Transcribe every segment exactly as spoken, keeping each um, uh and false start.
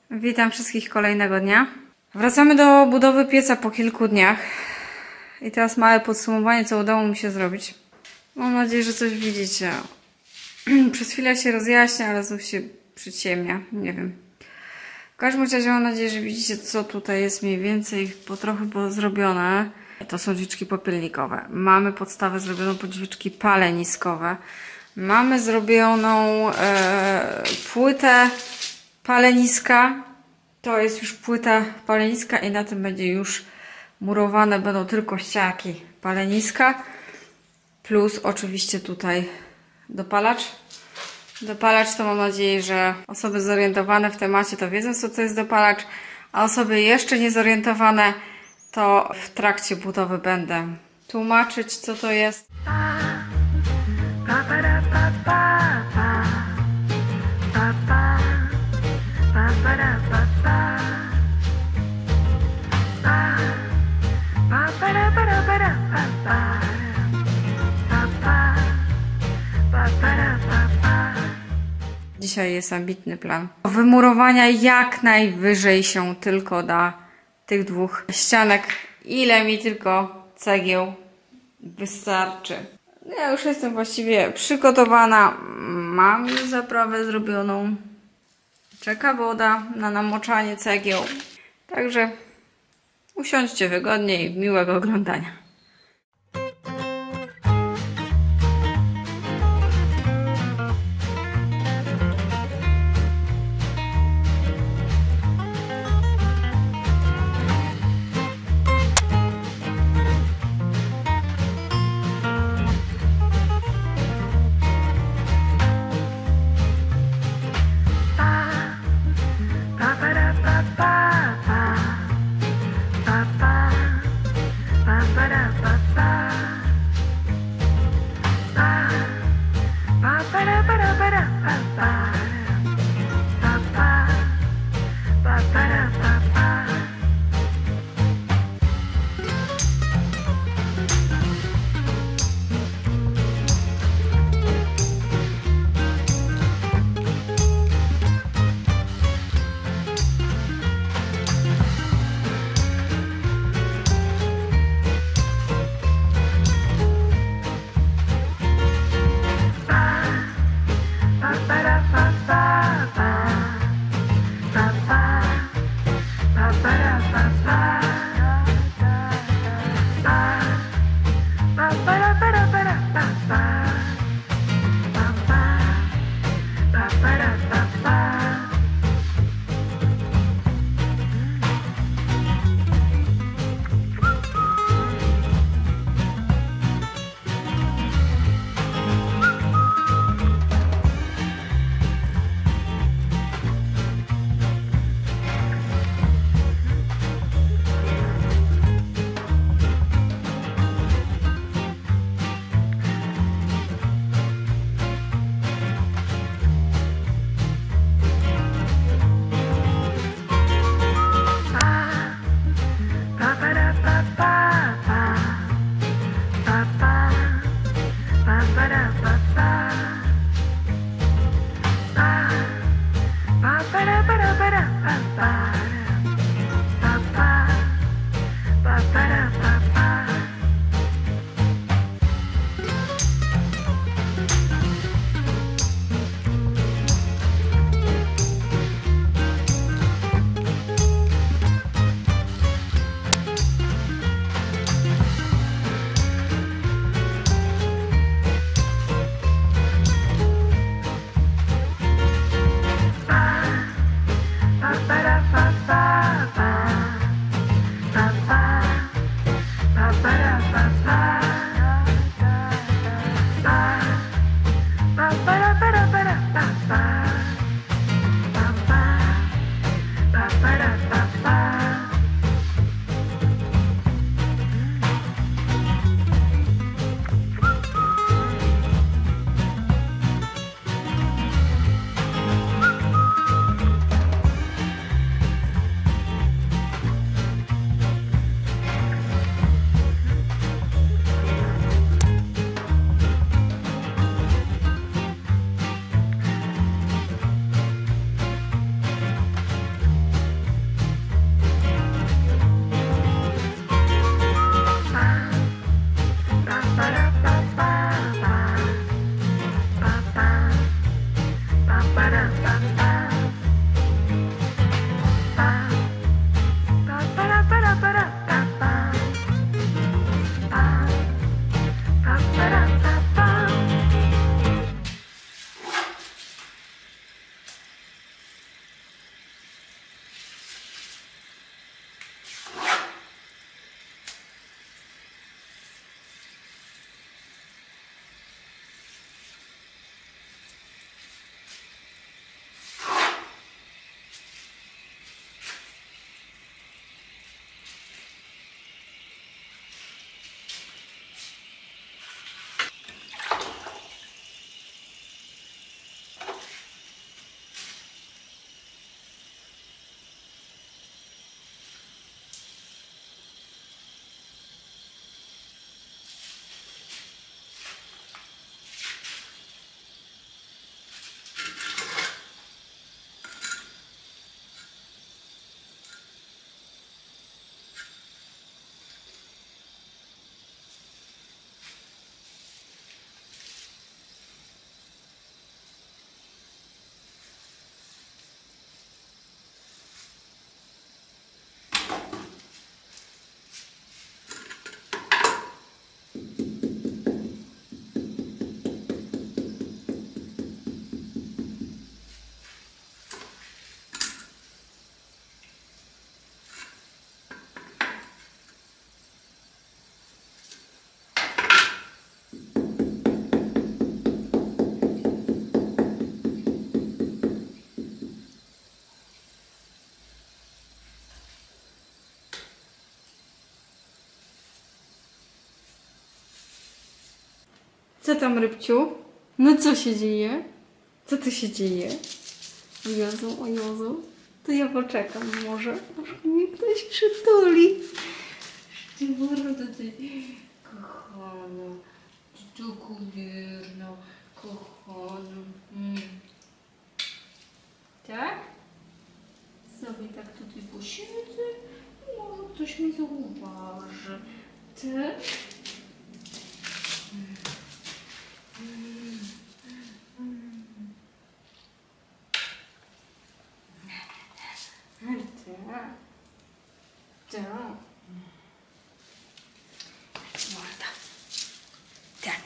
Witam wszystkich kolejnego dnia. Wracamy do budowy pieca po kilku dniach. I teraz małe podsumowanie, co udało mi się zrobić. Mam nadzieję, że coś widzicie. Przez chwilę się rozjaśnia, ale znów się przyciemnia. Nie wiem. W każdym razie mam nadzieję, że widzicie, co tutaj jest mniej więcej po trochę było zrobione. To są drzwiczki popielnikowe. Mamy podstawę zrobioną pod drzwiczki paleniskowe. Mamy zrobioną e, płytę paleniska. To jest już płyta paleniska i na tym będzie już murowane. Będą tylko ścianki paleniska. Plus oczywiście tutaj dopalacz. Dopalacz to mam nadzieję, że osoby zorientowane w temacie to wiedzą, co to jest dopalacz. A osoby jeszcze niezorientowane to w trakcie budowy będę tłumaczyć, co to jest. Dzisiaj jest ambitny plan wymurowania jak najwyżej się tylko da tych dwóch ścianek. Ile mi tylko cegieł wystarczy. Ja już jestem właściwie przygotowana. Mam już zaprawę zrobioną. Czeka woda na namoczanie cegieł. Także usiądźcie wygodnie i miłego oglądania. Ba-ba Co tam, rybciu? No co się dzieje? Co tu się dzieje? O Jezu, o Jezu. To ja poczekam może, aż mnie ktoś przytuli. Ty mordo, ty kochana. Ty taką wierna, kochana. Mm. Tak? Sobie tak tutaj posiedzę i może ktoś mi zauważy. Tak? Tak. Tak. Morda. Tak.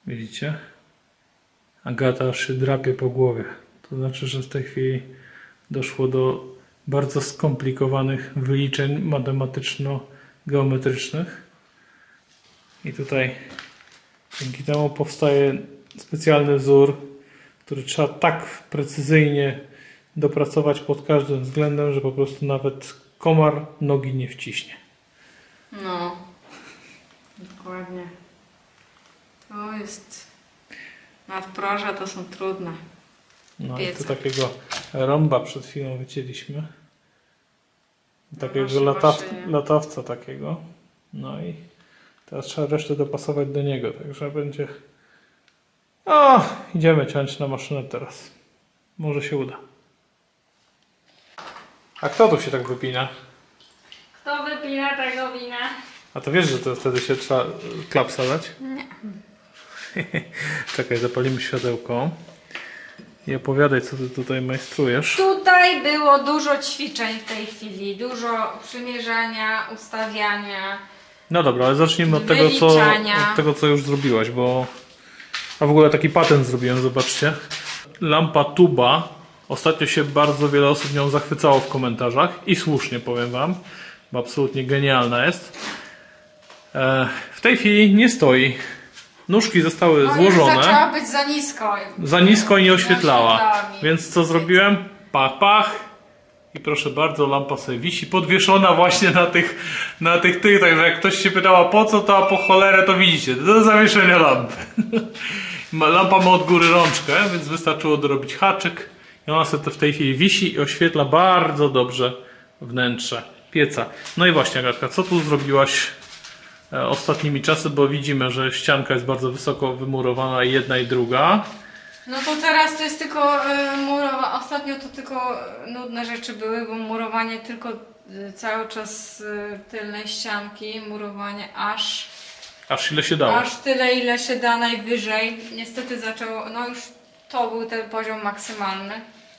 Widzicie? Agata aż się drapie po głowie. To znaczy, że w tej chwili doszło do bardzo skomplikowanych wyliczeń matematyczno-geometrycznych. I tutaj dzięki temu powstaje specjalny wzór, który trzeba tak precyzyjnie dopracować pod każdym względem, że po prostu nawet komar nogi nie wciśnie. No, dokładnie. To jest... Nadproża to są trudne. No Piece. i tu takiego rąba przed chwilą wycięliśmy. Takiego Proszę, lataw, proszę. latawca takiego. No i teraz trzeba resztę dopasować do niego, także będzie... O, idziemy ciąć na maszynę teraz. Może się uda. A kto tu się tak wypina? Kto wypina tego wina? A to wiesz, że to wtedy się trzeba klapsa dać? Nie. Czekaj, zapalimy światełko. I opowiadaj, co ty tutaj majstrujesz. Tutaj było dużo ćwiczeń w tej chwili. Dużo przymierzania, ustawiania. No dobra, ale zacznijmy od tego, co, Wyliczania. od tego, co już zrobiłaś, bo... A w ogóle taki patent zrobiłem, zobaczcie. Lampa tuba. Ostatnio się bardzo wiele osób nią zachwycało w komentarzach. I słusznie, powiem wam. Bo absolutnie genialna jest. E, w tej chwili nie stoi. Nóżki zostały No złożone. zaczęła być za nisko. Za nisko i nie oświetlała. oświetlała mi. Więc co zrobiłem? Pach, pach. I proszę bardzo, lampa sobie wisi, podwieszona właśnie na tych, na tych, tych, także jak ktoś się pytała po co to, a po cholerę, to widzicie, do zawieszenia lampy. Lampa ma od góry rączkę, więc wystarczyło dorobić haczyk i ona sobie w tej chwili wisi i oświetla bardzo dobrze wnętrze pieca. No i właśnie, Agatka, co tu zrobiłaś e, ostatnimi czasy, bo widzimy, że ścianka jest bardzo wysoko wymurowana, jedna i druga. No to teraz to jest tylko y, murowa. Ostatnio to tylko nudne rzeczy były, bo murowanie tylko y, cały czas y, tylnej ścianki, murowanie aż, Aż ile się dało. aż tyle ile się da najwyżej. Niestety zaczęło, no już to był ten poziom maksymalny.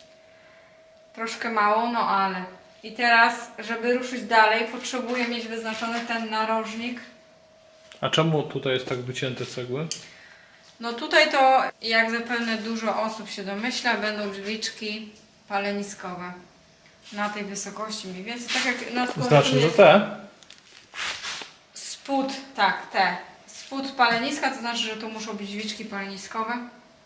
Troszkę mało, no ale. I teraz, żeby ruszyć dalej, potrzebuję mieć wyznaczony ten narożnik. A czemu tutaj jest tak wycięte cegły? No tutaj to, jak zapewne dużo osób się domyśla, będą drzwiczki paleniskowe na tej wysokości mniej więcej, tak jak na To znaczy, że te? spód, tak, te, spód paleniska, to znaczy, że tu muszą być drzwiczki paleniskowe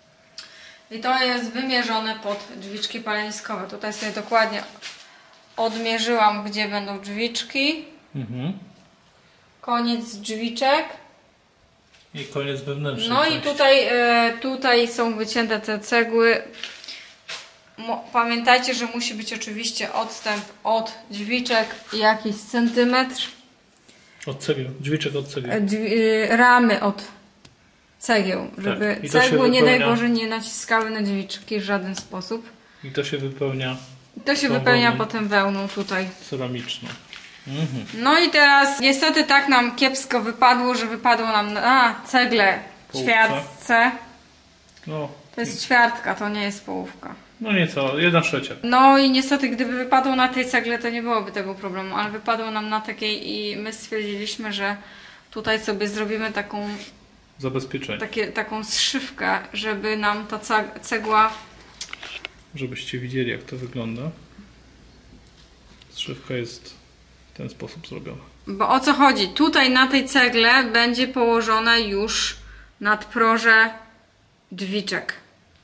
i to jest wymierzone pod drzwiczki paleniskowe. Tutaj sobie dokładnie odmierzyłam, gdzie będą drzwiczki, Mhm. koniec drzwiczek. I koniec wewnętrzny. No i tutaj, e, tutaj są wycięte te cegły. Mo, pamiętajcie, że musi być oczywiście odstęp od drzwiczek jakiś centymetr. Od cegieł, drzwiczek od cegieł. E, drzwi, e, ramy od cegieł, żeby I to się cegły nie daj wypełnia- Boże nie naciskały na drzwiczki w żaden sposób. I to się wypełnia I to się Tą wypełnia wełną. potem wełną tutaj. ceramiczną. Mhm. No i teraz niestety tak nam kiepsko wypadło, że wypadło nam na cegle Połówce. ćwiartce. No, To jest ćwiartka, to nie jest połówka. no nieco, jedna trzecia. No i niestety, gdyby wypadło na tej cegle, to nie byłoby tego problemu, ale wypadło nam na takiej i my stwierdziliśmy, że tutaj sobie zrobimy taką, Zabezpieczenie. takie, taką zszywkę, żeby nam ta ceg- cegła... Żebyście widzieli, jak to wygląda. Zszywka jest w ten sposób zrobiona. Bo o co chodzi? Tutaj na tej cegle będzie położone już nadproże drzwiczek.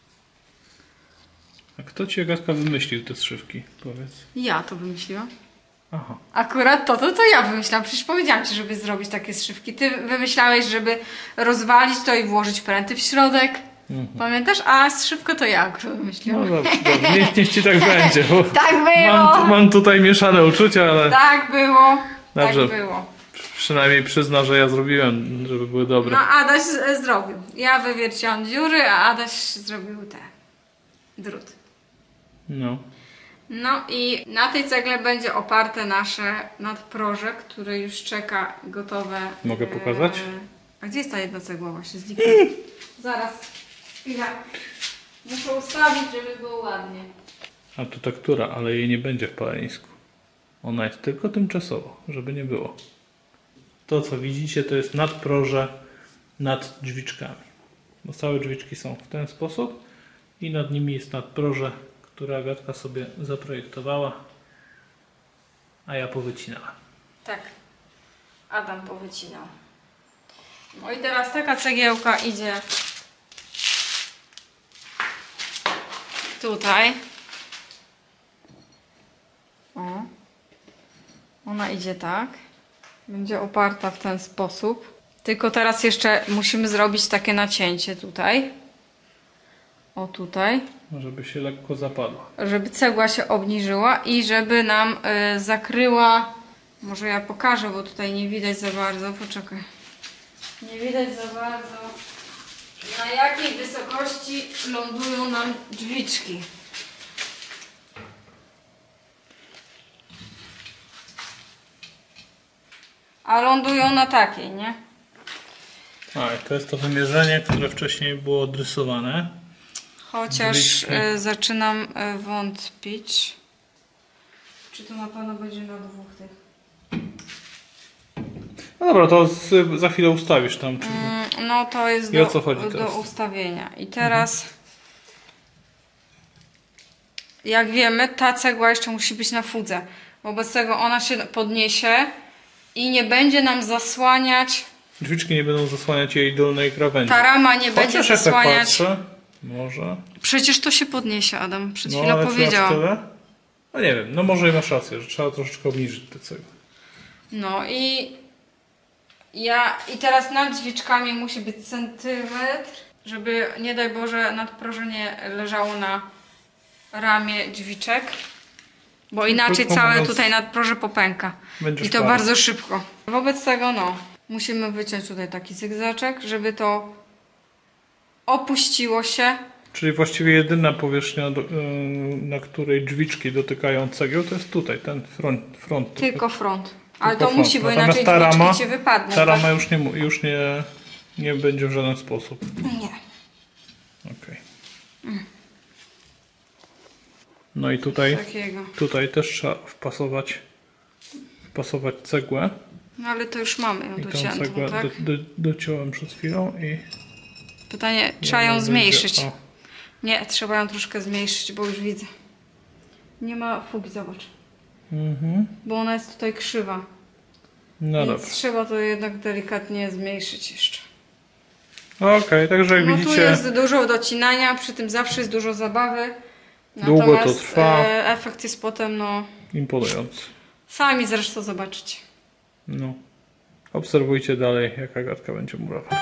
A kto ci, Agatka, wymyślił te zszywki? Powiedz. Ja to wymyśliłam. Aha. Akurat to, to, to ja wymyślałam. Przecież powiedziałam Ci, żeby zrobić takie zszywki. Ty wymyślałeś, żeby rozwalić to i włożyć pręty w środek. Mhm. Pamiętasz? A zszywkę to ja akurat No wymyśliłam. dobrze, dobrze. Niech, niech ci tak będzie. Bo Tak było! mam, mam tutaj mieszane uczucia, ale Tak było! Dobrze. Tak było. przynajmniej przyzna, że ja zrobiłem, żeby były dobre. No Adaś z- zrobił. Ja wywierciłam dziury, a Adaś zrobił te drut. No. No i na tej cegle będzie oparte nasze nadproże, które już czeka gotowe. Mogę pokazać? A gdzie jest ta jedna cegła właśnie? Zniknęła. Zaraz. Chwila. Muszę ustawić, żeby było ładnie. A tu tektura, ale jej nie będzie w palenisku. Ona jest tylko tymczasowo, żeby nie było. To, co widzicie, to jest nadproże nad drzwiczkami. Bo całe drzwiczki są w ten sposób i nad nimi jest nadproże, które Agatka sobie zaprojektowała, a ja powycinałem. Tak, Adam powycinał. No i teraz taka cegiełka idzie tutaj. O. Ona idzie tak. Będzie oparta w ten sposób. Tylko teraz jeszcze musimy zrobić takie nacięcie tutaj. O tutaj. Żeby się lekko zapadła. Żeby cegła się obniżyła i żeby nam y, zakryła. Może ja pokażę, bo tutaj nie widać za bardzo. Poczekaj. Nie widać za bardzo, na jakiej wysokości lądują nam drzwiczki. A lądują na takiej, nie? A, i to jest to wymierzenie, które wcześniej było odrysowane. Chociaż y, zaczynam y, wątpić. Czy to na pewno będzie na dwóch tych? No dobra, to z, za chwilę ustawisz tam. Czy... Mm, no to jest I do, o co chodzi do teraz? ustawienia. I teraz, mhm. jak wiemy, ta cegła jeszcze musi być na fudze. Wobec tego ona się podniesie i nie będzie nam zasłaniać. Drzwiczki nie będą zasłaniać jej dolnej krawędzi. Ta rama nie Chociaż będzie jak tak zasłaniać. Patrzę, może. Przecież to się podniesie, Adam. Przed No, chwilą ale powiedziałam. tyle? No nie wiem, no może i masz rację, że trzeba troszeczkę obniżyć te cegły. No i ja i teraz nad drzwiczkami musi być centymetr, żeby nie daj Boże nadprożenie leżało na ramię drzwiczek, bo inaczej Krótko całe mówiąc, tutaj nadproże popęka. będziesz I to parł. bardzo szybko. Wobec tego no, musimy wyciąć tutaj taki zygzaczek, żeby to opuściło się. Czyli właściwie jedyna powierzchnia, do, yy, na której drzwiczki dotykają cegieł, to jest tutaj, ten front. front Tylko front. Ale Tylko to front. musi, bo Natomiast inaczej ta drzwiczki rama, ci wypadną. Ta tak? rama już, nie, mu- już nie, nie będzie w żaden sposób. Nie. Okay. No i tutaj, Takiego. tutaj też trzeba wpasować, wpasować cegłę. No ale to już mamy ją I tą dociętą, cegłę tak? do, do, dociąłem przed chwilą i... Pytanie, trzeba ją będzie- zmniejszyć. o. Nie, trzeba ją troszkę zmniejszyć, bo już widzę. Nie ma fugi, zobacz. Mhm. Bo ona jest tutaj krzywa. No Więc dobra. trzeba to jednak delikatnie zmniejszyć jeszcze. Okej, także jak No tu widzicie, jest dużo docinania, przy tym zawsze jest dużo zabawy. Długo to Natomiast, trwa. E, efekt jest potem, no... imponujący. Sami zresztą zobaczycie. No. Obserwujcie dalej, jak Agatka będzie murować.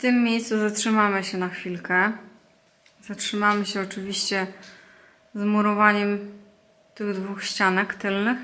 tym miejscu zatrzymamy się na chwilkę. Zatrzymamy się oczywiście z murowaniem tych dwóch ścianek tylnych,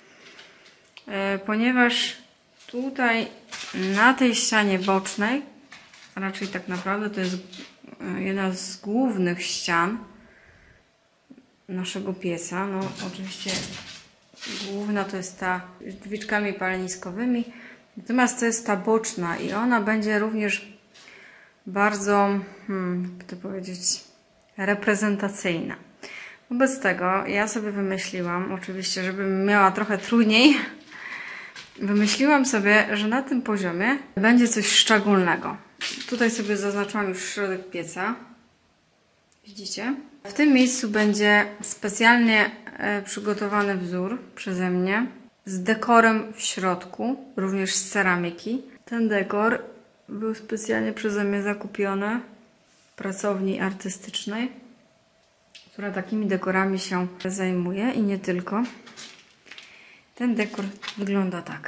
ponieważ tutaj na tej ścianie bocznej, raczej tak naprawdę to jest jedna z głównych ścian naszego pieca. No oczywiście główna to jest ta z drzwiczkami paleniskowymi, natomiast to jest ta boczna i ona będzie również bardzo, hmm, jak to powiedzieć, reprezentacyjna. Wobec tego ja sobie wymyśliłam, oczywiście, żebym miała trochę trudniej, wymyśliłam sobie, że na tym poziomie będzie coś szczególnego. Tutaj sobie zaznaczyłam już środek pieca. Widzicie? W tym miejscu będzie specjalnie przygotowany wzór przeze mnie z dekorem w środku, również z ceramiki. Ten dekor był specjalnie przeze mnie zakupiony w pracowni artystycznej, która takimi dekorami się zajmuje i nie tylko. Ten dekor wygląda tak.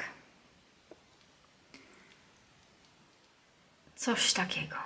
Coś takiego.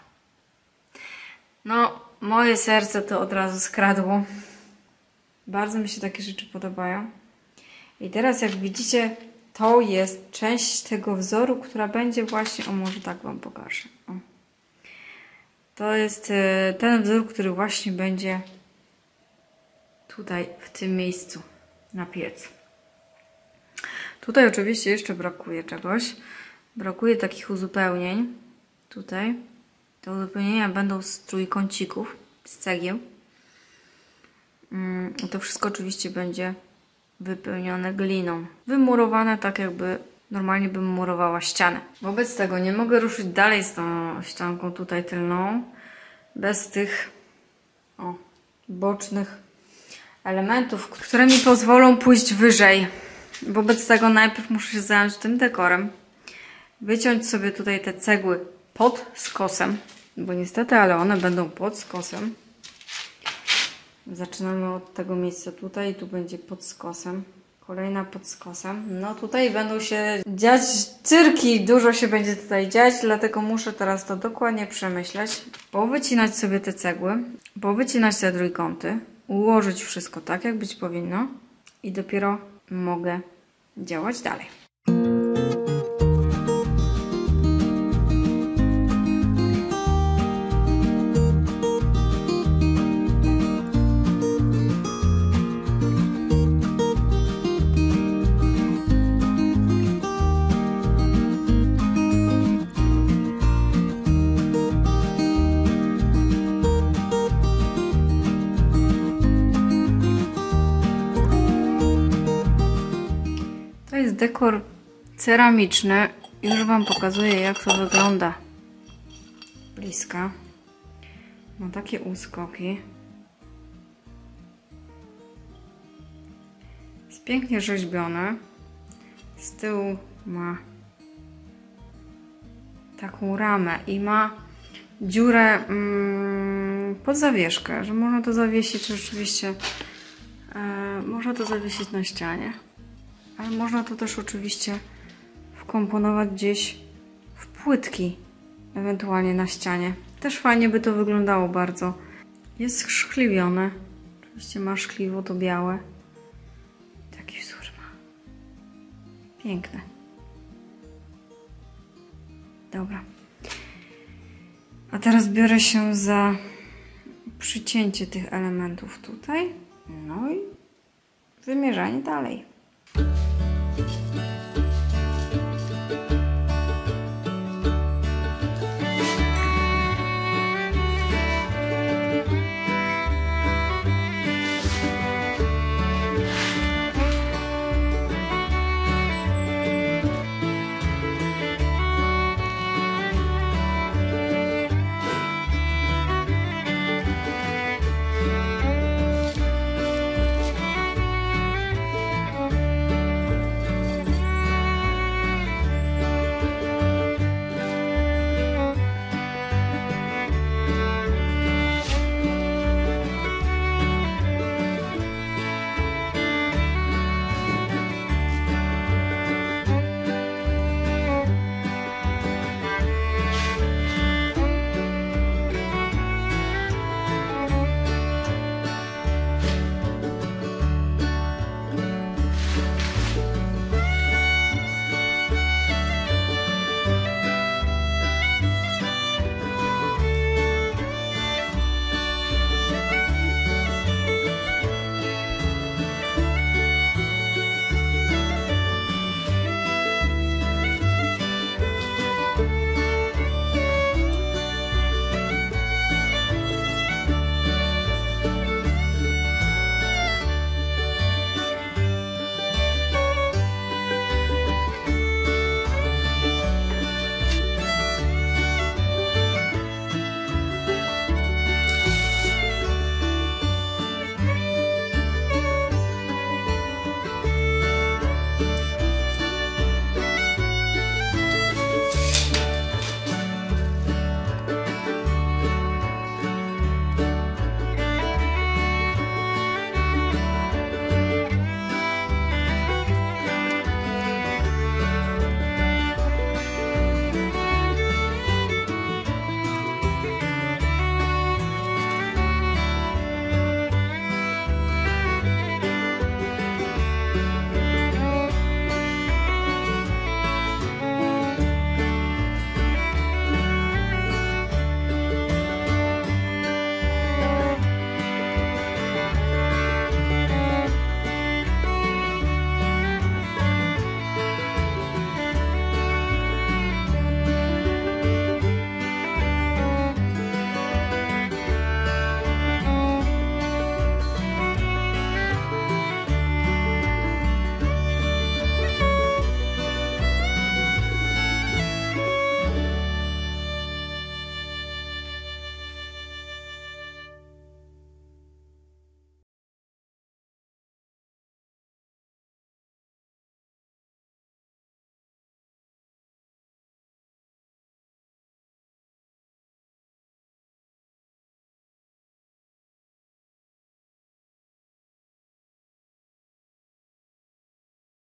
No, moje serce to od razu skradło. Bardzo mi się takie rzeczy podobają. I teraz jak widzicie, to jest część tego wzoru, która będzie właśnie... O, może tak Wam pokażę. O. To jest ten wzór, który właśnie będzie tutaj, w tym miejscu, na piec. Tutaj oczywiście jeszcze brakuje czegoś. Brakuje takich uzupełnień. Tutaj. Te uzupełnienia będą z trójkącików, z cegieł. To wszystko oczywiście będzie wypełnione gliną. Wymurowane tak, jakby normalnie bym murowała ścianę. Wobec tego nie mogę ruszyć dalej z tą ścianką tutaj tylną bez tych o, bocznych elementów, które mi pozwolą pójść wyżej. Wobec tego najpierw muszę się zająć tym dekorem. Wyciąć sobie tutaj te cegły pod skosem, bo niestety, ale one będą pod skosem. Zaczynamy od tego miejsca tutaj i tu będzie pod skosem. Kolejna pod skosem. No tutaj będą się dziać cyrki, dużo się będzie tutaj dziać, dlatego muszę teraz to dokładnie przemyśleć. Powycinać sobie te cegły, powycinać te trójkąty, ułożyć wszystko tak, jak być powinno i dopiero mogę działać dalej. To jest dekor ceramiczny. Już Wam pokazuję, jak to wygląda z bliska. Ma takie uskoki. Jest pięknie rzeźbione. Z tyłu ma taką ramę i ma dziurę mm, pod zawieszkę, że można to zawiesić rzeczywiście. E, można to zawiesić na ścianie. Ale można to też oczywiście wkomponować gdzieś w płytki, ewentualnie na ścianie. Też fajnie by to wyglądało bardzo. Jest szkliwione. Oczywiście ma szkliwo to białe. Taki wzór ma. Piękne. Dobra. A teraz biorę się za przycięcie tych elementów tutaj. No i wymierzanie dalej.